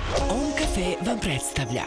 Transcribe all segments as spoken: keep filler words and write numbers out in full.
On Cafe vam predstavlja.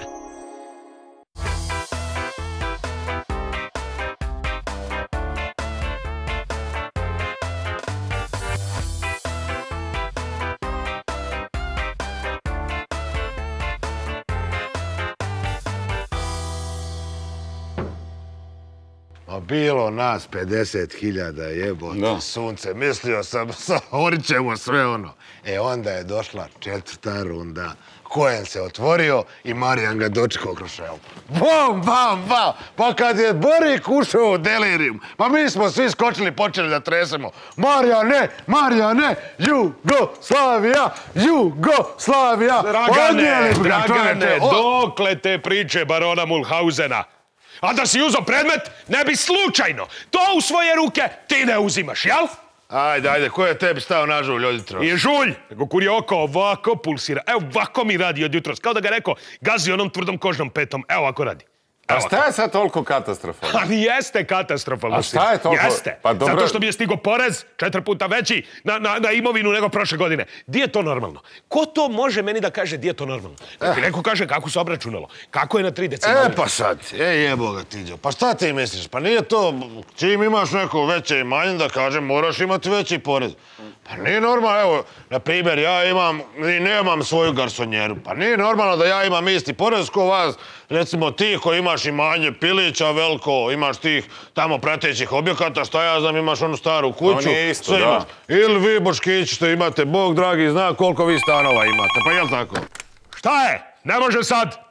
Bilo nas pedeset hiljada jebote sunce. Mislio sam, orit ćemo sve ono. E, onda je došla četvrta runda. Koen se otvorio i Marijan ga dočekao kroz šelpu. Bom, bam, bam! Pa kad je Borik ušao u delirium, pa mi smo svi skočili, počeli da tresemo. Marijane, Marijane, Jugoslavija, Jugoslavija! Dragane, Dragane, dokle te priče barona Mulhausena? A da si uzao predmet, ne bi slučajno to u svoje ruke ti ne uzimaš, jel? Ajde, ajde, ko je tebi stao na žulj od jutros? Nije žulj, nego kur je oko ovako pulsira. Evo, ovako mi radi od jutros. Kao da ga rekao, gazi onom tvrdom kožnom petom. Evo, ovako radi. A šta je sad toliko katastrofalno? Ali jeste katastrofalno. A šta je toliko? Jeste. Zato što mi je stigo porez četiri puta veći na imovinu nego prošle godine. Di je to normalno? Ko to može meni da kaže di je to normalno? Kad ti neko kaže kako se obračunalo, kako je na tri decimale. E pa sad, e jebo ga Tiđo, pa šta ti misliš? Pa nije to, čim imaš neko veće imanje da kažem moraš imati veći porez. Pa nije normalno, evo, na primjer, ja imam, nemam svoju garsonjeru, pa nije normalno da ja imam isti porez ko vas, recimo ti koji imaš imanje Pilića veliko, imaš tih tamo pratećih objekata, šta ja znam, imaš onu staru kuću. To nije isto, da. Ili vi, Boškići, što imate, Bog dragi zna koliko vi stanova imate, pa jel tako? Šta je? Ne može sad!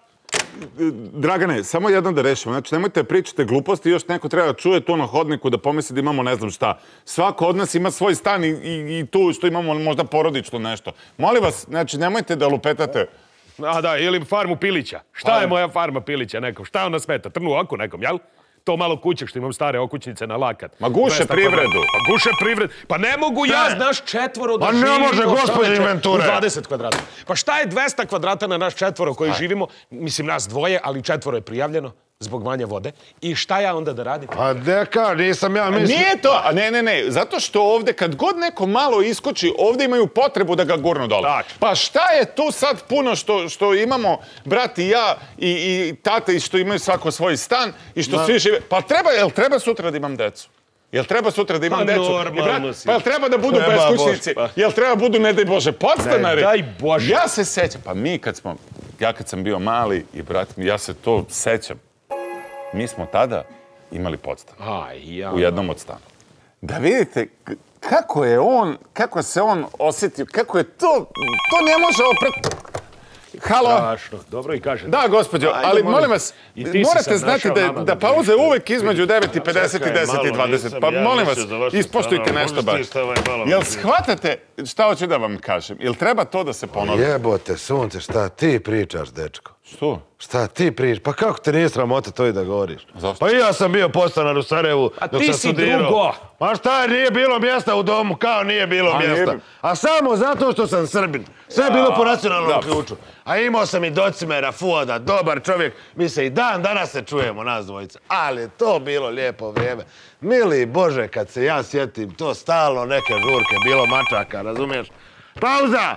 Dragane, samo jedno da rešimo. Znači, nemojte pričati gluposti, još neko treba da čuje to na hodniku, da pomisli da imamo ne znam šta. Svako od nas ima svoj stan i tu što imamo možda porodično nešto. Molim vas, znači, nemojte da lupetate. A da, ili farmu Pilića. Šta je moja farma Pilića nekom? Šta ona smeta? Trnu oku nekom, jel? To malo kuće što imam stare okućnice na lakat. Ma guše privredu. Pa guše privredu. Pa ne mogu ja, znaš, četvoro da živimo... Pa ne može, gospođe inventure. U dvadeset kvadrata. Pa šta je dvesta kvadrata na naš četvoro koji živimo? Mislim, nas dvoje, ali četvoro je prijavljeno zbog manje vode. I šta ja onda da radim? A deka, nisam ja mislio... Nije to, ne, ne, ne. Zato što ovde, kad god neko malo iskoči, ovde imaju potrebu da ga gurnu dole. Pa šta je tu sad puno što imamo, brat i ja, i tata, i što imaju svako svoj stan, i što svi žive... Pa treba, jel treba sutra da imam decu? Jel treba sutra da imam decu? Pa jel treba da budu beskućnici? Jel treba budu, ne daj Bože, podstanari? Daj Bože. Ja se sećam, pa mi kad smo, ja kad sam bio mali i brat mi, ja se to sećam. Mi smo tada imali podstan. U jednom od stana. Da vidite kako je on, kako se on osjetio, kako je to, to ne može oprati. Halo? Strašno, dobro i kažem. Da, gospođo, ali molim vas, morate znati da pauza je uvek između devet i pedeset i deset i dvadeset. Pa molim vas, ispoštujte nešto baš. Jel shvatate šta hoću da vam kažem? Jel treba to da se ponovi? Jebote, sunce, šta ti pričaš, dečko? Što? Šta ti pričaš? Pa kako te nije sramota to i da govoriš? Zašto? Pa i ja sam bio podstanar u Sarajevu dok sam studirao. A ti si drugo! Pa šta, nije bilo mjesta u domu, kao nije bilo mjesta. A samo zato što sam Srbin. Sve je bilo po nacionalnom ključu. A imao sam i docimera, Fuada, dobar čovjek. Mi se i dan danas se čujemo, nas dvojica. Ali to bilo lijepo vrijeme. Mili Bože, kad se ja sjetim, to stalno neke žurke, bilo mačaka, razumiješ? Pauza!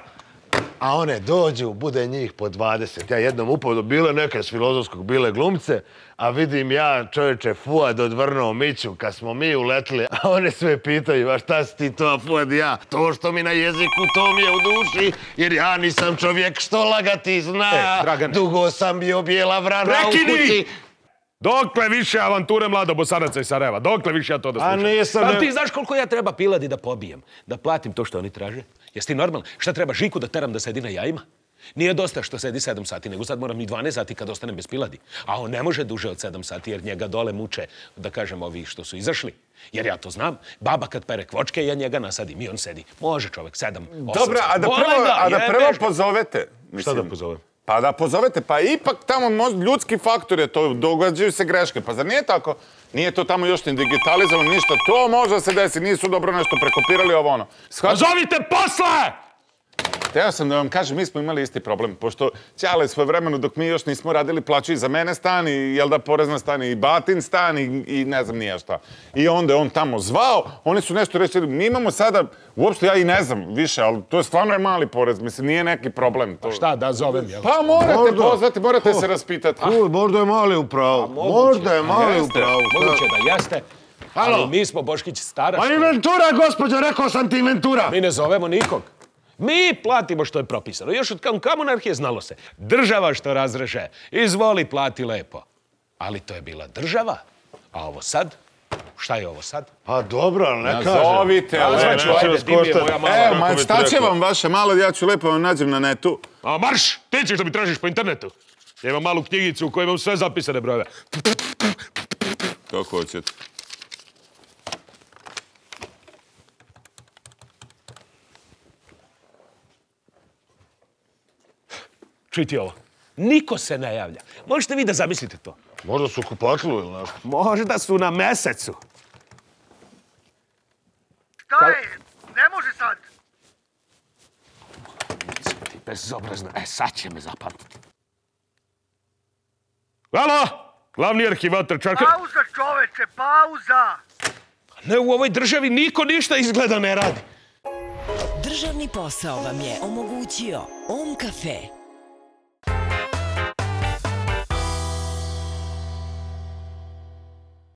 A one dođu, bude njih po dvadeset. Ja jednom upodu, bile neke s Filozofskog, bile glumce, a vidim ja, čovječe, Fuad odvrnuo Miću kad smo mi uletili, a one sve pitaju, a šta si ti to, Fuad, ja? To što mi na jeziku, to mi je u duši, jer ja nisam čovjek što lagati zna. Dugo sam bio bijela vrana u kući. Dokle više avanture mlado Bosanaca i Sarajeva? Dokle više ja to da slušam? Pa ti znaš koliko ja treba piladi da pobijem? Da platim to što oni traže? Jesi ti normalno? Šta treba Žiku da teram da sedi na jajima? Nije dosta što sedi sedam sati, nego sad moram i dvanaest sati kad ostanem bez piladi. A on ne može duže od sedam sati jer njega dole muče, da kažem, ovi što su izašli. Jer ja to znam. Baba kad pere kvočke, ja njega nasadim i on sedi. Može čovek, sedam, osam sati. Dobro, a da prvo pozovete. Šta da pozovem? Pa da pozovete, pa ipak tamo ljudski faktor je to, događaju se greške. Pa zar nije tako? Nije to tamo još ni digitalizovano, ništa. To može da se desi, nisu dobro nešto prekopirali ovo ono. Pozovite posle! Teo sam da vam kažem, mi smo imali isti problem, pošto Ćale svoje vremeno dok mi još nismo radili plaću i za mene stan, i jel da porezna stan, i batin stan, i ne znam nije šta. I onda je on tamo zvao, oni su nešto rečeli, mi imamo sada, uopšte ja i ne znam više, ali to je stvarno je mali porez, mislim, nije neki problem. Pa šta, da zovem, jel? Pa morate pozvati, morate se raspitati. Možda je mali u pravu, možda je mali u pravu. Moguće da jeste, ali mi smo Boškić stara. Pa inventura, gospođo, rekao sam ti inventura. Mi ne zovemo nikog. Mi platimo što je propisano. Još od komunarhije znalo se. Država što razreže. Izvoli, plati lepo. Ali to je bila država. A ovo sad? Šta je ovo sad? Pa dobro, ali ne kažem. Nazovite. Evo, ma šta će vam vaše malo, ja ću lepo vam nađem na netu. A marš! Ti ćeš da mi tražiš po internetu. Ja imam malu knjigicu u kojoj imam sve zapisane brojeve. Kako hoćete. Čujte ovo. Niko se ne javlja. Možete vi da zamislite to? Možda su kupatlu ili nešto. Možda su na mesecu. Šta je? Ne može sad. Ti bezobrazno. E, sad će me zapamtiti. Halo? Glavni arhivator Čarka... Pauza, čoveče, pauza! Ne, u ovoj državi niko ništa izgleda ne radi. Državni posao vam je omogućio Om kafe.